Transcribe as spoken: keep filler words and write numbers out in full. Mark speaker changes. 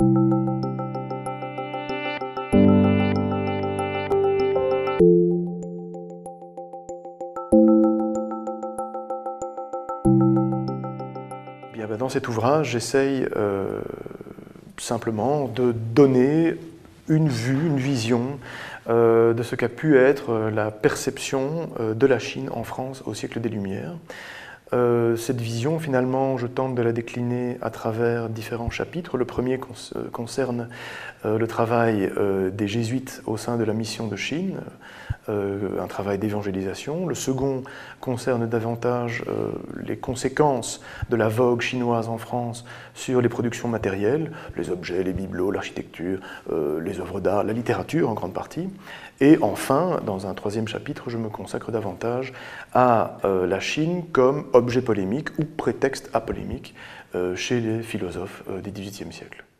Speaker 1: Bien, ben dans cet ouvrage, j'essaye euh, simplement de donner une vue, une vision euh, de ce qu'a pu être la perception euh, de la Chine en France au siècle des Lumières. Euh, cette vision, finalement, je tente de la décliner à travers différents chapitres. Le premier concerne euh, le travail euh, des jésuites au sein de la mission de Chine, euh, un travail d'évangélisation. Le second concerne davantage euh, les conséquences de la vogue chinoise en France sur les productions matérielles, les objets, les bibelots, l'architecture, euh, les œuvres d'art, la littérature en grande partie. Et enfin, dans un troisième chapitre, je me consacre davantage à euh, la Chine comme objet polémique ou prétexte à polémique euh, chez les philosophes euh, du dix-huitième siècle.